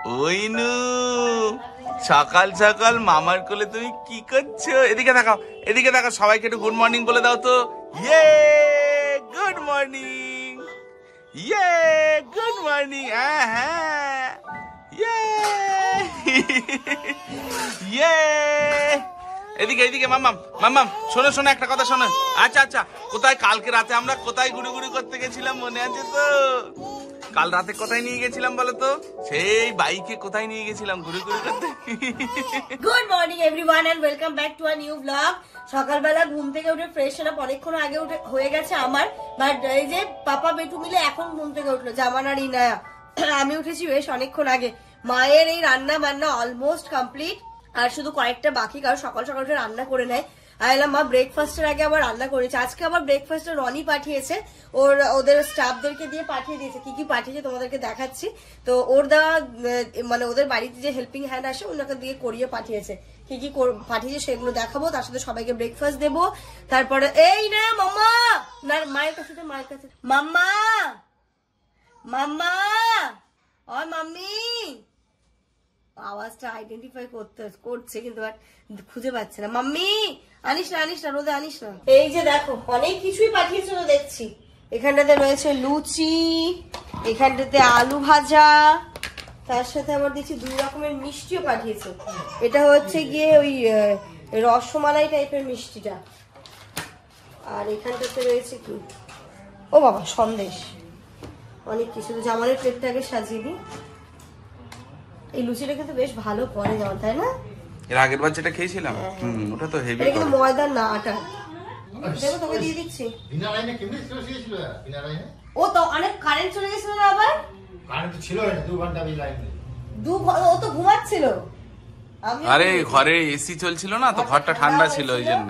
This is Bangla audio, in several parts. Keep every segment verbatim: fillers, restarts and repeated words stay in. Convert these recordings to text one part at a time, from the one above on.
ওইনু সকাল সকাল মামার কোলে তুমি কি করছো? এদিকে দেখাও, এদিকে দেখাও, সবাইকে একটু গুড মর্নিং বলে দাও তো। ইয়ে গুড মর্নিং, ইয়ে গুড মর্নিং। হ্যাঁ হ্যাঁ, ইয়ে ইয়ে। এদিকে এদিকে মাম্মাম মাম্মাম শোনো শোনো একটা কথা শোনো। আচ্ছা আচ্ছা, কোথায় কালকে রাতে আমরা কোথায় ঘুরে ঘুরে করতে গেছিলাম মনে আছে তো? কাল রাতে কোথায় নিয়ে গেছিলাম বলো তো? সেই বাইকে কোথায় নিয়ে গেছিলাম ঘুরে ঘুরে করতে। Good morning everyone and welcome back to a new blog. সকালবেলা ঘুম থেকে উঠে ফ্রেশ আপ অনেকক্ষণ আগে উঠে হয়ে গেছে আমার, বাট এই যে পাপা বেটু মিলে এখন ঘুম থেকে উঠলো, জামান আর ইনায়া। আমি উঠেছি বেশ অনেকক্ষণ আগে। মায়ের এই রান্না বান্না অলমোস্ট কমপ্লিট, আর শুধু কয়েকটা বাকি, কারণ সকাল সকাল উঠে রান্না করে নেয়। আইলাম মা ব্রেকফাস্টের আগে আবার রান্না করেছে। আজকে আবার ব্রেকফাস্টে রনি পাঠিয়েছে, ওর ওদের স্টাফদেরকে দিয়ে পাঠিয়ে দিয়েছে। কি কি পাঠিয়েছে তোমাদেরকে দেখাচ্ছি। তো ওর দেওয়া মানে ওদের বাড়িতে যে হেল্পিং হ্যান্ড আসে ওনাকে দিয়ে করিয়ে পাঠিয়েছে। কি কি পাঠিয়েছে সেগুলো দেখাবো, তার সাথে সবাইকে ব্রেকফাস্ট দেবো। তারপরে এই না মাম্মা, না মায়ের কাছে, মায়ের কাছে মাম্মা, মাম্মা ও মাম্মি। আওয়াজটা আইডেন্টিফাই করতে করছে কিন্তু খুঁজে পাচ্ছে না। মাম্মি আনিস না, আনিস না, রোদে আনিস না। এই যে দেখো অনেক কিছুই পাঠিয়েছে তো দেখছি। এখানটাতে রয়েছে লুচি, এখানটাতে আলু ভাজা, তার সাথে আবার দেখছি দুই রকমের মিষ্টিও পাঠিয়েছে। এটা হচ্ছে গিয়ে ওই রসমালাই টাইপের মিষ্টিটা, আর এখানটাতে রয়েছে কি, ও বাবা সন্দেশ, অনেক কিছু। জামানের প্লেটটাকে সাজিয়ে দিই। এই লুচিটা কিন্তু বেশ ভালো করে যেমন, তাই না? এর আগের বার যেটা খেয়েছিলাম ওটা তো হেভি, এটা কিন্তু ময়দা না আটা। দেখো তোকে দিয়ে দিচ্ছি। ও তো অনেক কারেন্ট চলে গেছিল না, আবার কারেন্ট তো ছিল না, দু ঘন্টা আমি লাইন নেই। দু ও তো ঘুমাচ্ছিল। আরে ঘরে এসি চলছিল না তো, ঘরটা ঠান্ডা ছিল ওই জন্য।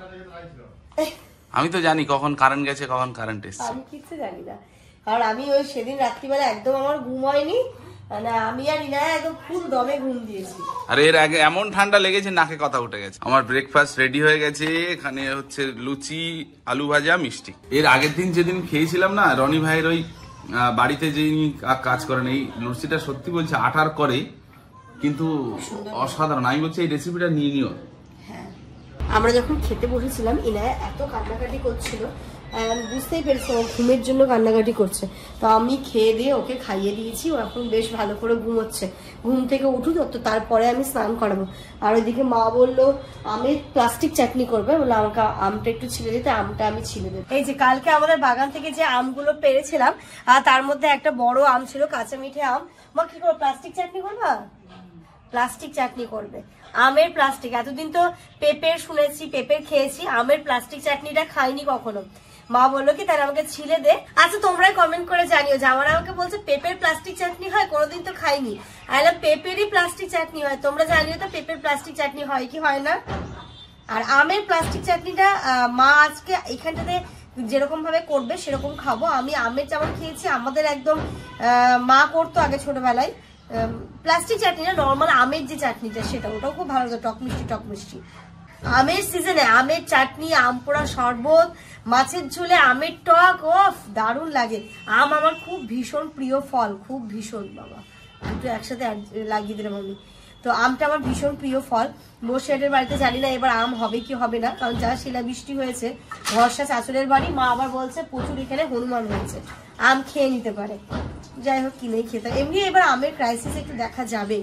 আমি তো জানি কখন কারেন্ট গেছে কখন কারেন্ট এসেছে, আমি কিছু জানি না। কারণ আমি ওই সেদিন রাত্রিবেলা একদম আমার ঘুম হয়নি, মানে আমি আর ইনা একদম ফুল দমে ঘুম দিয়েছি। আর এর আগে এমন ঠান্ডা লেগেছে নাকে কথা উঠে গেছে। আমার ব্রেকফাস্ট রেডি হয়ে গেছে। এখানে হচ্ছে লুচি, আলু ভাজা, মিষ্টি। এর আগের দিন যেদিন খেয়েছিলাম না রনি ভাইয়ের ওই বাড়িতে যিনি কাজ করেন, এই লুচিটা সত্যি বলছে আটার করে, কিন্তু অসাধারণ। আমি বলছি এই রেসিপিটা নিয়ে নিও। হ্যাঁ, আমরা যখন খেতে বসেছিলাম ইনায়া এত কান্নাকাটি করছিল, আমি বুঝতেই পেরেছি ও ঘুমের জন্য কান্নাকাটি করছে। তো আমি খেয়ে দিয়ে ওকে খাইয়ে দিয়েছি, ও এখন বেশ ভালো করে ঘুমোচ্ছে। ঘুম থেকে উঠুক তো তারপরে আমি স্নান করাবো। আর ওইদিকে মা বললো আমের প্লাস্টিক চাটনি করবে, বললো আমাকে আমটা একটু ছিলে দিতে, আমটা আমি ছিলে দেবো। এই যে কালকে আমাদের বাগান থেকে যে আমগুলো পেরেছিলাম, আর তার মধ্যে একটা বড় আম ছিল, কাঁচা মিঠে আম। মা কি করবো, প্লাস্টিক চাটনি করবা? প্লাস্টিক চাটনি করবে, আমের প্লাস্টিক। এতদিন তো পেঁপের শুনেছি, পেঁপের খেয়েছি, আমের প্লাস্টিক চাটনিটা খাইনি কখনো। মা বললো কি তাহলে আমাকে ছিলে দে। আচ্ছা তোমরাই কমেন্ট করে জানিও, জামারা আমাকে বলছে পেঁপের প্লাস্টিক চাটনি হয়, কোনোদিন তো খাইনি। আইলাম পেঁপেরই প্লাস্টিক চাটনি হয়, তোমরা জানিও তো পেঁপের প্লাস্টিক চাটনি হয় কি হয় না। আর আমের প্লাস্টিক চাটনিটা মা আজকে এখানটাতে যেরকম ভাবে করবে সেরকম খাবো। আমি আমের যেমন খেয়েছি, আমাদের একদম মা করতো আগে ছোটবেলায় প্লাস্টিক চাটনি না, নর্মাল আমের যে চাটনিটা সেটা, ওটাও খুব ভালো, টক মিষ্টি টক মিষ্টি। আমের সিজনে আমের চাটনি, আম পোড়া শরবত, মাছের ঝোলে আমের টক, অফ দারুণ লাগে। আম আমার খুব ভীষণ প্রিয় ফল, খুব ভীষণ। বাবা দুটো একসাথে লাগিয়ে দিলাম আমি। তো আমটা আমার ভীষণ প্রিয় ফল। বসিরহাটের বাড়িতে জানি না এবার আম হবে কি হবে না, কারণ যা শিলাবৃষ্টি হয়েছে। ভরসা চাচুরের বাড়ি, মা আবার বলছে প্রচুর এখানে হনুমান হয়েছে, আম খেয়ে নিতে পারে। যাই হোক কিনেই খেতে, এমনি এবার আমের ক্রাইসিস একটু দেখা যাবে।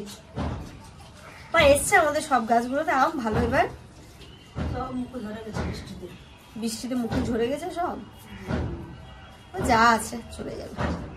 বা এসছে আমাদের সব গাছগুলোতে আম ভালো, এবার সব মুখে ঝরে গেছে বৃষ্টিতে, বৃষ্টিতে মুখে ঝরে গেছে সব, যা আছে চলে যাবে।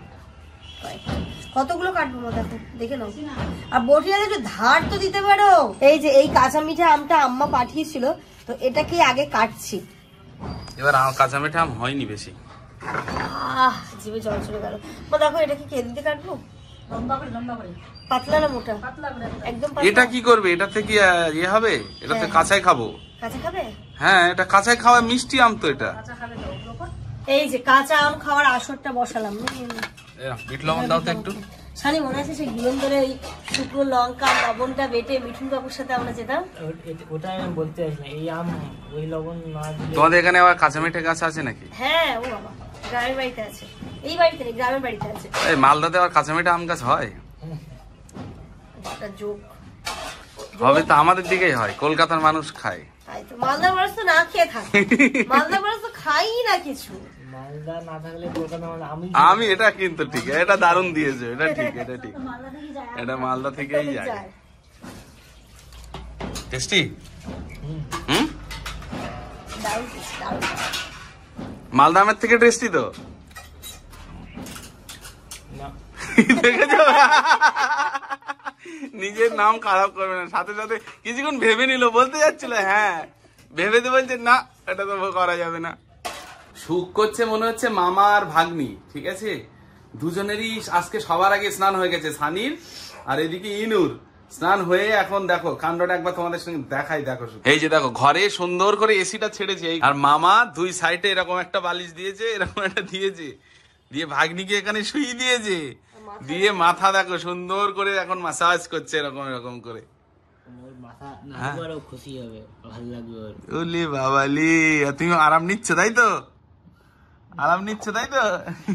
কতগুলো কাটবো মা দেখো, দেখে নাও। আর বটিয়া একটু ধার তো দিতে পারো। এই যে এই কাঁচা মিঠা আমটা আম্মা পাঠিয়েছিল, তো এটাকে আগে কাটছি। এবার কাঁচা মিঠা আম হয়নি বেশি, আহ জিভে জল চলে গেল। মা দেখো এটা কি কেটে দিতে কাটবো, লম্বা করে, লম্বা করে, পাতলা না মোটা? পাতলা করে একদম। এটা কি করবে, এটাতে কি ইয়ে হবে? এটাতে কাঁচাই খাবো। কাঁচা খাবে? হ্যাঁ এটা কাঁচাই খাওয়া, মিষ্টি আম তো এটা। এই যে কাঁচা আম খাওয়ার আসরটা বসালাম। বিট লবণ দাও তো একটু। শানি মনে আছে সেই গুলন্দরে ওই শুকনো লঙ্কা লবণটা বেটে মিঠুন বাবুর সাথে আমরা যেতাম? ওটা আমি বলতে চাইছি না, এই আম ওই লবণ না দিলে। তোমাদের এখানে আবার কাঁচা মিঠে গাছ আছে নাকি? হ্যাঁ ও বাবা, গ্রামের বাড়িতে আছে, এই বাড়িতে নেই, গ্রামের বাড়িতে আছে। এই মালদাতে আবার কাঁচা মিঠে আম গাছ হয়? বাটা যোগ হবে তো আমাদের দিকেই হয়, কলকাতার মানুষ খায়। তাই তো মালদার মানুষ তো না খেয়ে থাকে, মালদার মানুষ তো খাই না কিছু। মালদা না থাকলে কলকাতা মানে আমি আমি এটা কিন্তু ঠিক, এটা দারুণ দিয়েছে, এটা ঠিক, এটা ঠিক, এটা মালদা থেকেই যায়। টেস্টি? হুম, দারুণ টেস্টি, দারুণ। মালদা আমের থেকে টেস্টি তো। না দেখেছো? নিজের নাম খারাপ করবে না, সাথে সাথে কিছুক্ষণ ভেবে নিল, বলতে যাচ্ছিল হ্যাঁ ভেবে তো বলছে না এটা তো করা যাবে না। সুখ করছে মনে হচ্ছে মামা আর ভাগ্নি, ঠিক আছে, দুজনেরই আজকে সবার আগে স্নান হয়ে গেছে, সানির আর এদিকে ইনুর স্নান হয়ে এখন দেখো কাণ্ডটা একবার তোমাদের সঙ্গে দেখাই। দেখো এই যে দেখো ঘরে সুন্দর করে এসিটা ছেড়েছে, আর মামা দুই সাইডে এরকম একটা বালিশ দিয়েছে, এরকম একটা দিয়েছে, দিয়ে ভাগ্নিকে এখানে শুয়ে দিয়েছে, দিয়ে মাথা দেখো সুন্দর করে এখন মাসাজ করছে এরকম এরকম করে। ওর মাথা নাড়বারও খুশি হবে, ভালো লাগবে ওর। ওলি বাবালি, তুমি আরাম নিচ্ছ তাই তো, আরাম নিচ্ছ তাই তো।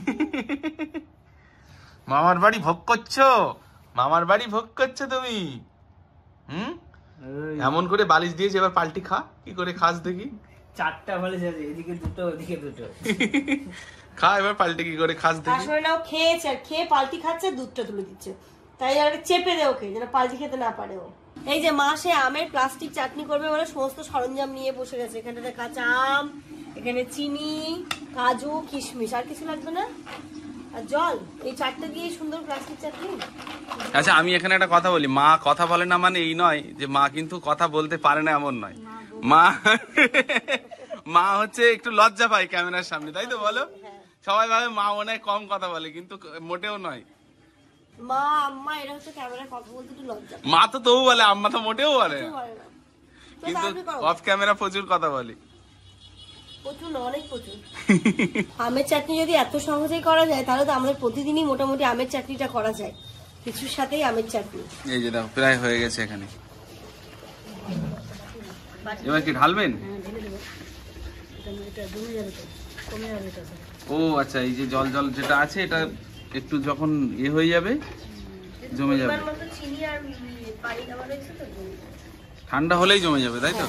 মামার বাড়ি ভোগ করছো, মামার বাড়ি ভোগ করছো তুমি। হুম, এমন করে বালিশ দিয়েছে, এবার পাল্টি খা, কি করে খাস দেখি। চারটা বালিশ আছে, এদিকে দুটো ওদিকে দুটো। খা এবার পাল্টি কি করে খাস দেখি। আসলে নাও খেয়েছে, আর খেয়ে পাল্টি খাচ্ছে, দুধটা তুলে দিচ্ছে, তাই আর চেপে দে ওকে যেন পাল্টি খেতে না পারে ও। এই যে মা সে আমের প্লাস্টিক চাটনি করবে বলে সমস্ত সরঞ্জাম নিয়ে বসে গেছে। এখানে কাঁচা আম, এখানে চিনি, কাজু, কিশমিশ, আর কিছু লাগবে না, আর জল, এই চারটা দিয়ে সুন্দর প্লাস্টিক চাটনি। আচ্ছা আমি এখানে একটা কথা বলি, মা কথা বলে না মানে এই নয় যে মা কিন্তু কথা বলতে পারে না, এমন নয়। মা মা হচ্ছে একটু লজ্জা পায় ক্যামেরার সামনে, তাই তো বলো? সবাই ভাবে মা মনে হয় কম কথা বলে, কিন্তু মোটেও নয়। মা আম্মা এরা হচ্ছে ক্যামেরায় কথা বলতে একটু লজ্জা মা তো তবু বলে, আম্মা তো মোটেও বলে না, পারে না। তো কিন্তু তাড়াতাড়ি করো। অফ ক্যামেরা প্রচুর কথা বলে। প্রচুর না, অনেক প্রচুর। আমের চাটনি যদি এত সহজেই করা যায় তাহলে তো আমাদের প্রতিদিনই মোটামুটি আমের চাটনিটা করা যায়, কিছুর সাথেই আমের চাটনি। এই যে দেখো প্রায় হয়ে গেছে এখানে, এবার কি ঢালবেন? ও আচ্ছা, এই যে জল জল যেটা আছে এটা একটু যখন ইয়ে হয়ে যাবে জমে যাবে, চিনি আর পানি দেওয়া রয়েছে তো, ঠান্ডা হলেই জমে যাবে তাই তো?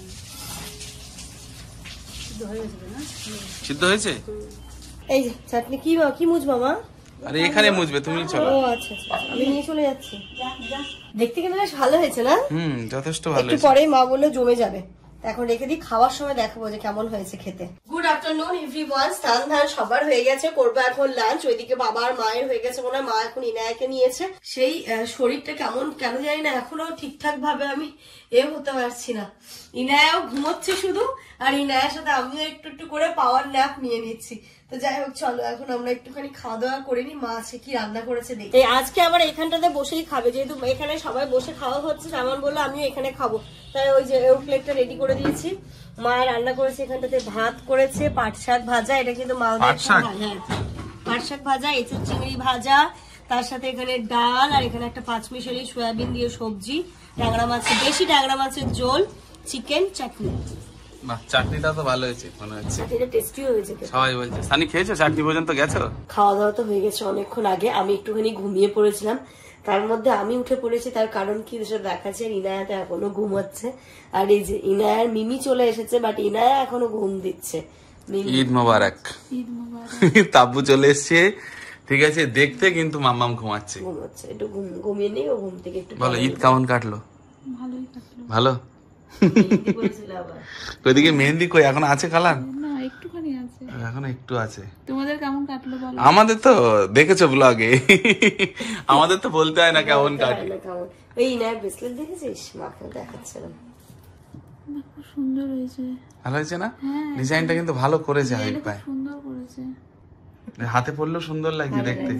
সিদ্ধ হয়েছে? এই যে চাটনি কি কি মুছবা মা? আরে এখানে মুছবে তুমি, চলো। ও আচ্ছা আচ্ছা, আমি নিয়ে চলে যাচ্ছি। দেখতে কিন্তু বেশ ভালো হয়েছে না? হুম, যথেষ্ট ভালো একটু হয়েছে। পরেই মা বললো জমে যাবে, এখন রেখে দিই, খাওয়ার সময় দেখাবো যে কেমন হয়েছে খেতে। গুড আফটারনুন এভরিওয়ান, স্নান ধান সবার হয়ে গেছে, করবো এখন লাঞ্চ। ওইদিকে বাবা আর মায়ের হয়ে গেছে মনে হয়, মা এখন ইনায়াকে নিয়েছে। সেই আহ, শরীরটা কেমন কেন জানি না এখনো ঠিকঠাক ভাবে আমি এ হতে পারছি না। ইনায়াও ঘুমোচ্ছে শুধু, আর ইনায়ার সাথে আমিও একটু একটু করে পাওয়ার ন্যাপ নিয়ে নিচ্ছি। তো যাই হোক চলো এখন আমরা একটুখানি খাওয়া দাওয়া করে নি, মা আছে কি রান্না করেছে দেখি। এই আজকে আবার এখানটাতে বসেই খাবে, যেহেতু এখানে সবাই বসে খাওয়া হচ্ছে, সামান বললো আমিও এখানে খাবো, তাই ওই যে ওর প্লেটটা রেডি করে দিয়েছি। মা রান্না করেছে এখানটাতে, ভাত করেছে, পাট শাক ভাজা, এটা কিন্তু মালদা পাট শাক? হ্যাঁ পাট শাক ভাজা, এঁচড় চিংড়ি ভাজা, তার সাথে এখানে ডাল, আর এখানে একটা পাঁচমিশালি সয়াবিন দিয়ে সবজি, ট্যাংরা মাছের, বেশি ট্যাংরা মাছের ঝোল, চিকেন, চাটনি। বাহ, চাটনিটা তো ভালো হয়েছে মনে হচ্ছে, এটা টেস্টি হয়েছে। সবাই বলছে। সানি খেয়েছো? চাটনি পর্যন্ত গেছো? খাওয়া দাওয়া তো হয়ে গেছে অনেকক্ষণ আগে, আমি একটুখানি ঘুমিয়ে পড়েছিলাম, তার মধ্যে আমি উঠে পড়েছি, তার কারণ কি সেটা দেখাচ্ছে। ইনায়া তো এখনো ঘুমাচ্ছে, আর এই যে ইনায়ার মিমি চলে এসেছে, বাট ইনায়া এখনো ঘুম দিচ্ছে। ঈদ মোবারক। তাব্বু চলে এসছে, ঠিক আছে দেখতে, কিন্তু মাম্মাম ঘুমাচ্ছে, ঘুমাচ্ছে, একটু ঘুম ঘুমিয়ে নেই, ও ঘুম থেকে একটু বলো ঈদ কেমন কাটলো? ভালোই কাটলো। ভালো? মেহেন্দি করেছিল আবার। ওইদিকে মেহেন্দি কই এখন আছে কালার? না একটুখানি আছে। এখন একটু আছে। তোমাদের কেমন কাটলো বলো? আমাদের তো দেখেছো ব্লগে, আমাদের তো বলতে হয় না কেমন কাটে। কেমন এই ইনায়ার ব্রেসলেট দেখেছিস? মাকে দেখাচ্ছিলাম, না, খুব সুন্দর হয়েছে। ভালো হয়েছে না? হ্যাঁ। ডিজাইনটা কিন্তু ভালো করেছে হাবিব খুব ভাই, সুন্দর করেছে। হাতে পরলেও সুন্দর লাগছে দেখতে,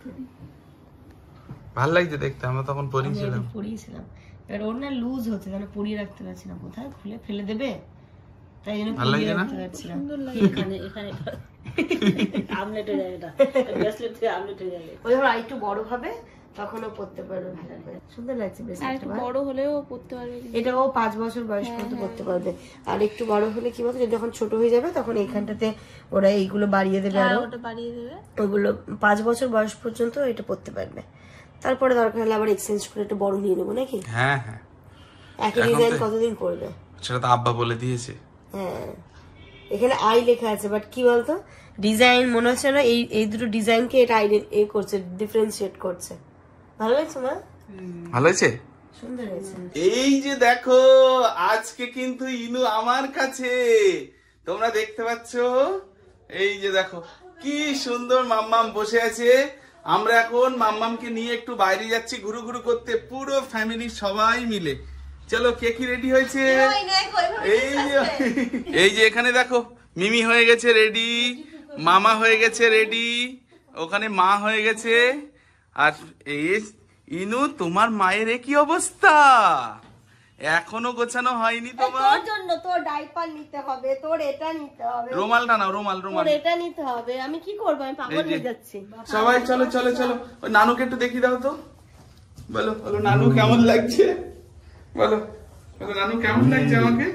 ভালো লাগছে দেখতে। আমরা তখন পরিয়েছিলাম, পরিয়েছিলাম, এবার ওর না লুজ হচ্ছে, মানে পরিয়ে রাখতে পারছি না, কোথায় খুলে ফেলে দেবে, তাই জন্য ভালো পরিয়ে লাগছে না? রাখতে পারছিলাম। সুন্দর লাগে। এখানে এখানে আমলেট হয়ে যাবে, এটা ব্রেসলেট থেকে আমলেট হয়ে যাবে। ওই ধর আরেকটু বড় হবে তখনও পড়তে পারবে ভালো করে, সুন্দর লাগছে আর ব্রেসলেটটা। একটু বড় হলেও পড়তে পারবে কিন্তু। এটা ও পাঁচ বছর বয়স পর্যন্ত করতে পারবে, আর একটু বড় হলে কি বলতো, যখন ছোট হয়ে যাবে তখন এইখানটাতে ওরা এইগুলো বাড়িয়ে দেবে, আর আরো ওটা বাড়িয়ে দেবে। ওগুলো পাঁচ বছর বয়স পর্যন্ত এটা পড়তে পারবে। তারপরে দরকার হলে আবার এক্সচেঞ্জ করে একটু বড় নিয়ে নেবো নাকি? হ্যাঁ হ্যাঁ, একই ডিজাইন কতদিন করবে? সেটা তো আব্বা বলে দিয়েছে। হ্যাঁ, এখানে আই লেখা আছে, বাট কি বলতো ডিজাইন মনে হচ্ছে না এই এই দুটো ডিজাইনকে এটা আই এ করছে, ডিফারেন্সিয়েট করছে। ভালো লাগছে মা? ভালো হয়েছে, সুন্দর হয়েছে। এই যে দেখো আজকে কিন্তু ইনু আমার কাছে, তোমরা দেখতে পাচ্ছ, এই যে দেখো কি সুন্দর মাম্মাম বসে আছে। আমরা এখন মাম্মামকে নিয়ে একটু বাইরে যাচ্ছি ঘুরু ঘুরু করতে, পুরো ফ্যামিলি সবাই মিলে। চলো, কে কি রেডি হয়েছে? এই যে এই যে এখানে দেখো মিমি হয়ে গেছে রেডি, মামা হয়ে গেছে রেডি, ওখানে মা হয়ে গেছে, আর এই ইনু তোমার মায়ের কি অবস্থা, এখনো গোছানো হয়নি তোমার? তোর জন্য তোর ডাইপার নিতে হবে, তোর এটা নিতে হবে, রুমালটা নাও, রুমাল রুমাল তোর এটা নিতে হবে। আমি কি করব, আমি পাগল হয়ে যাচ্ছি। সবাই চলো চলো চলো, ওই নানুকে একটু দেখিয়ে দাও তো, বলো বলো নানু কেমন লাগছে, বলো বলো নানু কেমন লাগছে আমাকে।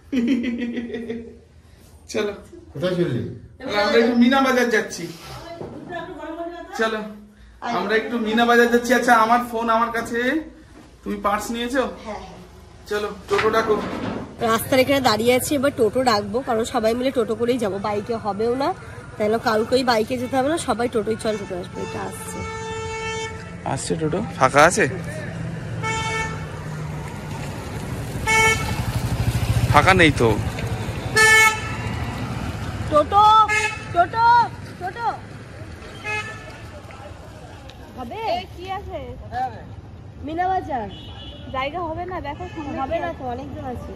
চলো কোথায় চললি? আমরা একটু মিনা বাজার যাচ্ছি, চলো আমরা একটু মিনা বাজার যাচ্ছি। আচ্ছা আমার ফোন আমার কাছে, তুমি পার্স নিয়েছো? চলো টোটো ডাকো। রাস্তার এখানে দাঁড়িয়ে আছি, এবার টোটো ডাকবো, কারণ সবাই মিলে টোটো করেই যাবো, বাইকে হবেও না, তাহলে কাউকেই বাইকে যেতে হবে না, সবাই টোটোই চল টোটো আসবে। এটা আসছে আসছে টোটো, ফাঁকা আছে? ফাঁকা নেই তো। টোটো টোটো টোটো হবে কি আছে? মিনা বাজার জায়গা হবে না, দেখো হবে না তো, অনেকজন আছে।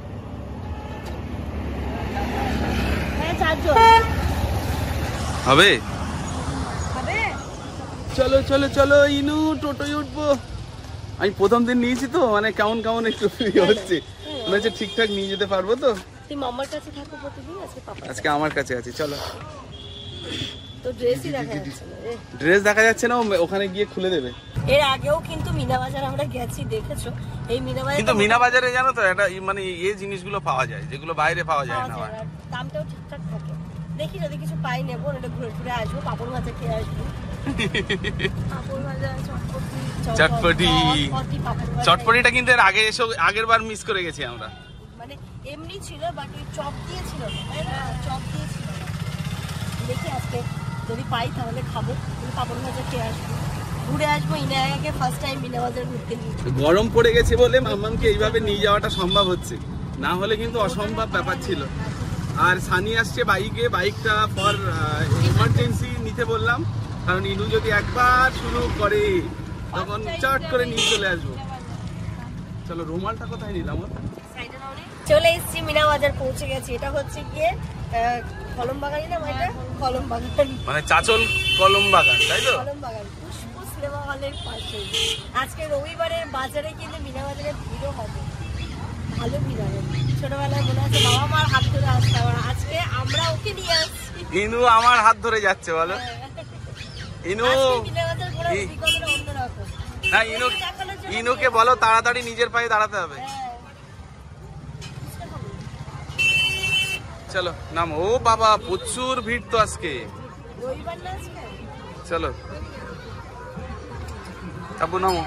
হ্যাঁ চারজন হবে। হবে। চলো চলো চলো ইনু, টোটোয় উঠবো। আমি প্রথম দিন নিয়েছি তো, মানে কেমন কেমন একটু হচ্ছে, মনে হচ্ছে ঠিকঠাক নিয়ে যেতে পারবো তো। তুই মামার কাছে থাকো প্রতিদিন, আজকে পাপা আজকে আমার কাছে আছি। চলো, তো ড্রেসই দেখা যাচ্ছে না রে। ড্রেস দেখা যাচ্ছে না, ও- ওখানে গিয়ে খুলে দেবে। এর আগেও কিন্তু মিনা বাজার আমরা গেছি, দেখেছো? এই মিনা বাজার কিন্তু মিনা বাজারে জানো তো একটা ই- মানে এই জিনিসগুলো পাওয়া যায় যেগুলো বাইরে পাওয়া যায় না। আবার দামটাও ঠিকঠাক থাকে। দেখি যদি কিছু পাই নেবো, এটা ঘুরে ঘুরে আসবো, পাপড় ভাজা খেয়ে আসবো। পাপড় ভাজা, চটপটি। চটপটি, চটপটি, পাঁপড় ভাজা। চটপটিটা কিন্তু এর আগে এসে আগের বার মিস করে গেছি আমরা। মানে এমনি ছিল, বাট ওই চপ দিয়েছিল না, তাই না? চপ দিয়েছিল। দেখি আজকে যদি পাই তাহলে খাবো, কিন্তু পাপড় ভাজা খেয়ে আসবো, ঘুরে আসবো। ইনায়াকে ফার্স্ট টাইম মিনা বাজার ঘুরতে নিয়ে। গরম পড়ে গেছে বলে মাম্মামকে এইভাবে নিয়ে যাওয়াটা সম্ভব হচ্ছে, না হলে কিন্তু অসম্ভব ব্যাপার ছিল। আর সানি আসছে বাইকে, বাইকটা ফর ইমার্জেন্সি নিতে বললাম, কারণ ইনু যদি একবার শুরু করে তখন চট করে নিয়ে চলে আসবো। চলো, রুমালটা কোথায় নিলাম? চলে এসেছি, মিনা বাজার পৌঁছে গেছি। এটা হচ্ছে গিয়ে কলম বাগানি না, এটা কলম বাগান, মানে চাচল কলম বাগান, তাই তো? কলম বাগান পুষ্প সিনেমা হলের পাশে। আজকে রবিবারের বাজারে কিন্তু মিনা বাজারে ভিড়ও হবে, ভালো ভিড় হবে। ছোটবেলায় মনে আছে বাবা মার হাত ধরে আসতাম, আর আজকে আমরা ওকে নিয়ে আসছি। ইনু আমার হাত ধরে যাচ্ছে, বলো ইনু। আজকে মিনা বাজার ঘোরার অভিজ্ঞতাটা অন্যরকম। না ইনু, ইনুকে বলো তাড়াতাড়ি নিজের পায়ে দাঁড়াতে হবে। হ্যাঁ। চলো নাম। ও বাবা, প্রচুর ভিড় তো আজকে। রবিবার না আজকে? চলো তাবু নামো।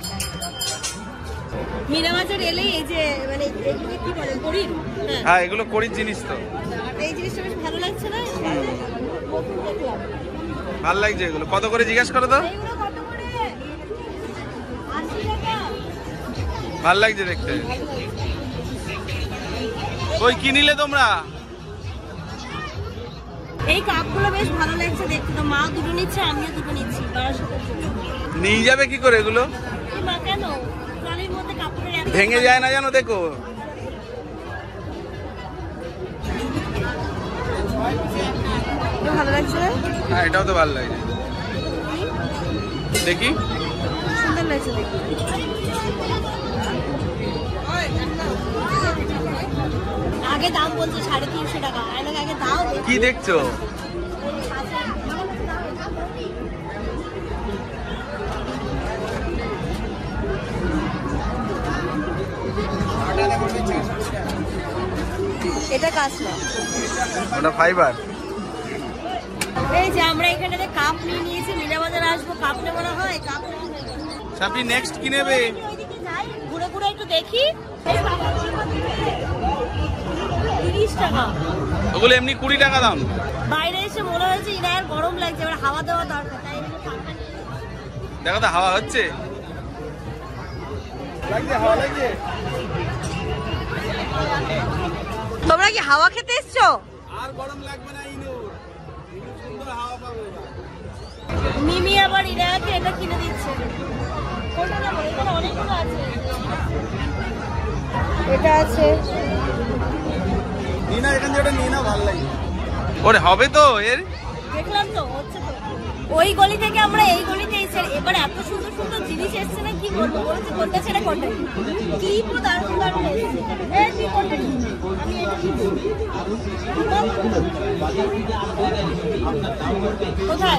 মিনা বাজার এলেই এই যে মানে এগুলো কি বলে, গরিব। হ্যাঁ, হ্যাঁ এগুলো করির জিনিস তো, এই জিনিসটা বেশ ভালো লাগছে না? নতুন দেখলাম। ভাল লাগছে এগুলো। কত করে জিজ্ঞেস করো তো? এইগুলো কত করে? আশি টাকা। ভাল লাগছে দেখতে। ওই কি নিলে তোমরা? এই কাপগুলো বেশ ভালো লাগছে দেখতে, তো মা দুটো নিচ্ছে, আমিও দুটো নিচ্ছি বারাসাতের জন্য। নিয়ে যাবে কি করে এগুলো? এই মা কেন ট্রলির মধ্যে কাপড়ের এত ভেঙে যায় না জানো, দেখো। ভালো লাগছে না? হ্যাঁ এটাও তো ভালো লাগছে, দেখি। সুন্দর লাগছে দেখতে। আগে দাম বলছে সাড়ে তিনশো টাকা, আগে আগে দাও। কি দেখছো? এটা কাজ না, ওটা ফাইবার। এই যে আমরা এখানে কাপ নিয়ে নিয়েছি, মিনা বাজার আসবো, কাপ নেবো না হয়, কাপ সাপি নেক্সট কি নেবে? ওইদিকে যাই, ঘুরে ঘুরে একটু দেখি। এই বাবা, তিরিশ টাকা। ওগুলো এমনি কুড়ি টাকা দাম। বাইরে এসে মনে হয়েছে ইনায়ের গরম লাগছে, এবার হাওয়া দেওয়া দরকার, তাই এমনি পাখা নিয়ে- দেখো তো হাওয়া হচ্ছে, লাগছে হাওয়া লাগছে। তোমরা কি হাওয়া খেতে এসছো? আর গরম লাগবে না ইনুর, ইনুর সুন্দর হাওয়া পাবে। মিমি আবার ইনায়াকে এটা কিনে দিচ্ছে। কোনটা নেবো? এখানে অনেকগুলো আছে। এটা আছে। নিনা এখান থেকে ওটা নিয়ে না, ভালো লাগে। ওরে হবে তো এর? দেখলাম তো, হচ্ছে তো। ওই গলি থেকে আমরা এই গলিতে এসে এবার এত সুন্দর সুন্দর জিনিস এসছে না, কি বলবো, বলেছি কোনটা ছেড়ে কোনটা নিই। কি পুরো দারুণ দারুণ এসছে। এই তুই কোনটা নিবি? আমি এটা নিবো। কোথায়?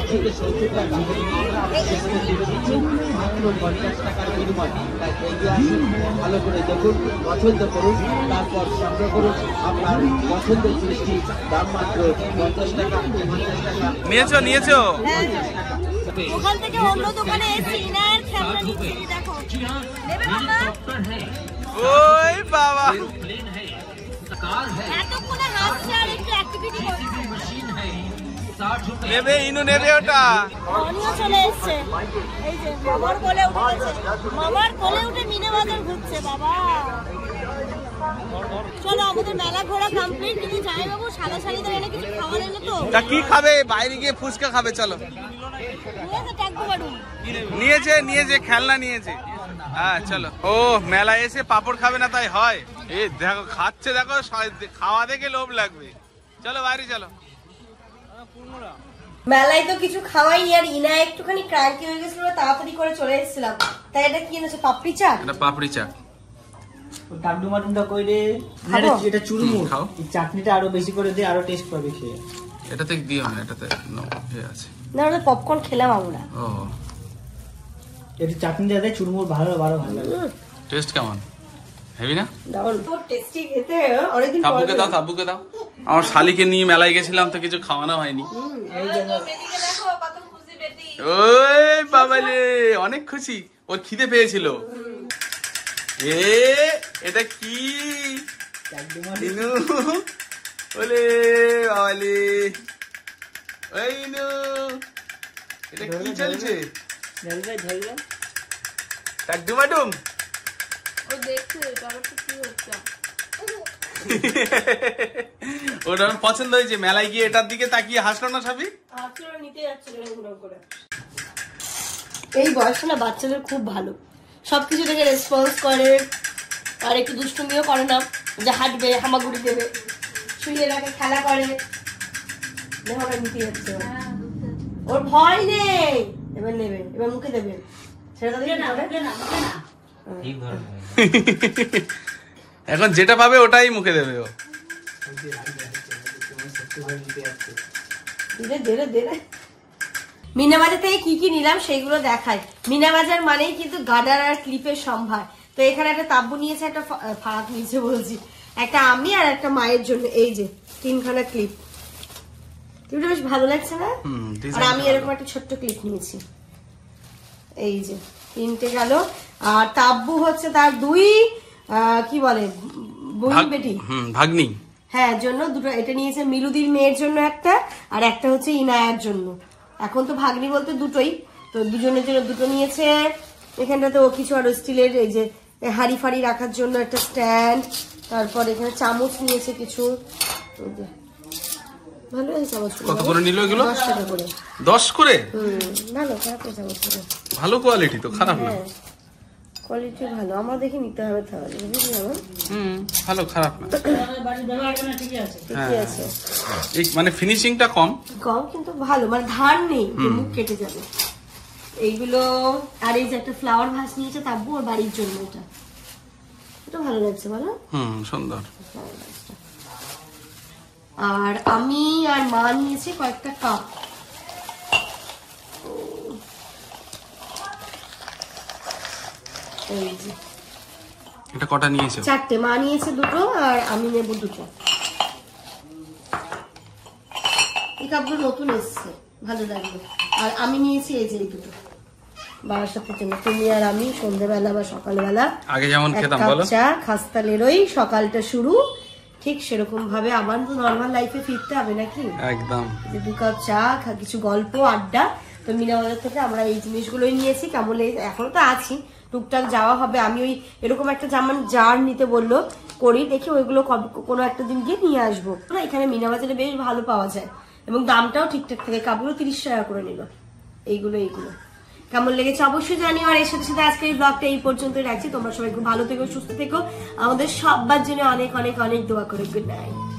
ভালো করে দেখুন, পছন্দ করুন, তারপর সংগ্রহ করুন আপনার পছন্দের জিনিসটি। দাম মাত্র পঞ্চাশ টাকা। পঞ্চাশ টাকা নিয়েছো নিয়েছো? ওখান থেকে অন্য দোকানে এসে ইনায়ের খেলনা নিচ্ছি, দেখো। নেবে বাবা? ওই বাবা, এতক্ষণে হাসছে আর একটু অ্যাক্টিভিটি করছে। নেবে ইনু, নেবে ওটা। অনিও চলে এসছে, এই যে মামার কোলে উঠে গেছে। মামার কোলে উঠে মিনে বাজার ঘুরছে বাবা। চলো আমাদের মেলা ঘোরা কমপ্লিট, কিন্তু যাই বাবু সাদা শাড়িতে এনে কিছু খাওয়া নেই তো। তা কি খাবে? বাইরে গিয়ে ফুচকা খাবে, চলো। নিয়েছে ট্যাগু বাড়ু। নিয়েছে নিয়েছে খেলনা নিয়েছে, হ্যাঁ চলো। ও মেলা এসে পাপড় খাবে না তাই হয়? এ দেখো খাচ্ছে, দেখো খাওয়া দেখে লোভ লাগবে। চলো বাইরে চলো। মেলায় তো কিছু খাওয়াই, আর ইনা একটুখানি ক্রান্তি হয়ে গেছিল, তাড়াতাড়ি করে চলে এসেছিলাম। তাই এটা কি এনেছে? পাপড়ি চাট। এটা পাপড়ি চাট। টাকডু মাটুনটা কইরে খাবো? এটা চুরমুর খাও। এই চাটনিটা আরো বেশি করে দিয়ে আরো টেস্ট পাবে খেয়ে। এটাতে দিও না, এটাতে নো এ আছে। না ওটা পপকর্ন খেলাম আমরা। ও এটা চাটনিটা দেয় চুরমুর, ভালো ভালো ভালো লাগে। টেস্ট কেমন? হেভি না? দারুণ তো টেস্টি খেতে, অনেকদিন পর। তাবুকে দাও, তাবুকে দাও। আমার শালিকে নিয়ে মেলায় গেছিলাম তো কিছু খাওয়ানো হয়নি। এই দেখো ওই বাবালে, অনেক খুশি, ওর খিদে পেয়েছিল। এ এটা কি? টাকডু ইনু ওলে বাবালে, ওই ইনু এটা কি চলছে? ঝলবে ঝলবে টাকডু মাডুম। ও দেখছে তারপর কি হচ্ছে। ওটা আমার পছন্দ হয়েছে। মেলায় গিয়ে এটার দিকে তাকিয়ে হাসলো না সাবি? এই বয়সটা না বাচ্চাদের খুব ভালো, সবকিছু থেকে রেসপন্স করে, আর একটু দুষ্টুমিও করে না, যে হাঁটবে হামাগুড়ি দেবে, শুয়ে রাখে, খেলা করে। দেখো না নিতে যাচ্ছে ও। ওর ভয় নেই। এবার নেবে, এবার মুখে দেবে, সেটা তাদের এখন যেটা পাবে ওটাই মুখে দেবে ও। ধীরে ধীরে ধীরে। মিনাবাজার থেকে কি কি নিলাম সেইগুলো দেখাই। মিনাবাজার মানেই কিন্তু গার্ডার আর ক্লিপের সম্ভার। তো এখানে একটা তাব্বু নিয়েছে, একটা ফারাক নিয়েছে বলছি, একটা আমি আর একটা মায়ের জন্য। এই যে তিনখানা ক্লিপ, ক্লিপটা বেশ ভালো লাগছে না? আর আমি এরকম একটা ছোট্ট ক্লিপ নিয়েছি। এই যে তিনটে গেল। আর তাব্বু হচ্ছে তার দুই কি বলে বোন বেটি, ভাগ্নি, হ্যাঁ জন্য দুটো। এটা নিয়েছে মিলুদির মেয়ের জন্য একটা, আর একটা হচ্ছে ইনায়ার জন্য। এখন তো ভাগ্নি বলতে দুটোই, তো দুজনের জন্য দুটো নিয়েছে। এখানটাতে ও কিছু আরো স্টিলের এই যে হাড়ি ফাড়ি রাখার জন্য একটা স্ট্যান্ড, তারপর এখানে চামচ নিয়েছে কিছু। ভালো এই চামচ। কত করে নিল এগুলো? দশ টাকা করে। দশ করে? হুম ভালো, খারাপ না চামচ গুলো। ভালো কোয়ালিটি তো, খারাপ না। হ্যাঁ কোয়ালিটি ভালো, আমার দেখে নিতে হবে তাহলে, বুঝলি আমার? হুম ভালো, খারাপ না। বাড়ি ব্যবহার করে ঠিকই আছে। ঠিকই আছে, এই মানে ফিনিশিংটা কম কম কিন্তু ভালো, মানে ধার নেই যে মুখ কেটে যাবে। এইগুলো। আর এই যে একটা ফ্লাওয়ার ভাস নিয়েছে তাব্বু ওর বাড়ির জন্য, এটা এটা ভালো লাগছে বলো? হুম সুন্দর। আর আমি আর মা নিয়েছে কয়েকটা কাপ। এই যে এটা কটা নিয়েছো? চারটে, মা নিয়েছে দুটো আর আমি নেব দুটো। এই কাপগুলো নতুন এসছে, ভালো লাগলো। আর আমি নিয়েছি এই যে এই দুটো, বারাসাতের জন্য। তুমি আর আমি সন্ধ্যেবেলা বা সকালবেলা আগে যেমন এক খেতাম কাপ বলো, চা খাস্তালেরই সকালটা শুরু। ঠিক সেরকম ভাবে আবার তো নর্মাল লাইফে ফিরতে হবে নাকি, একদম। যে দু কাপ চা, কিছু গল্প আড্ডা। তো মিনা বাজার থেকে আমরা এই জিনিসগুলোই নিয়েছি। কেমন লেগেছে? এখনো তো আছি, টুকটাক যাওয়া হবে। আমি ওই এরকম একটা যেমন জার নিতে বললো করি, দেখি ওইগুলো কোনো একটা দিন গিয়ে নিয়ে আসবো। এখানে মিনা বাজারে বেশ ভালো পাওয়া যায় এবং দামটাও ঠিকঠাক থাকে। কাপড়ও তিরিশ টাকা করে নিল। এইগুলো এইগুলো কেমন লেগেছে অবশ্যই জানিও। আর এর সাথে সাথে আজকে এই ব্লগটা এই পর্যন্তই রাখছি। তোমরা সবাই খুব ভালো থেকো, সুস্থ থেকো, আমাদের সবার জন্য অনেক অনেক অনেক দোয়া করে। Good night.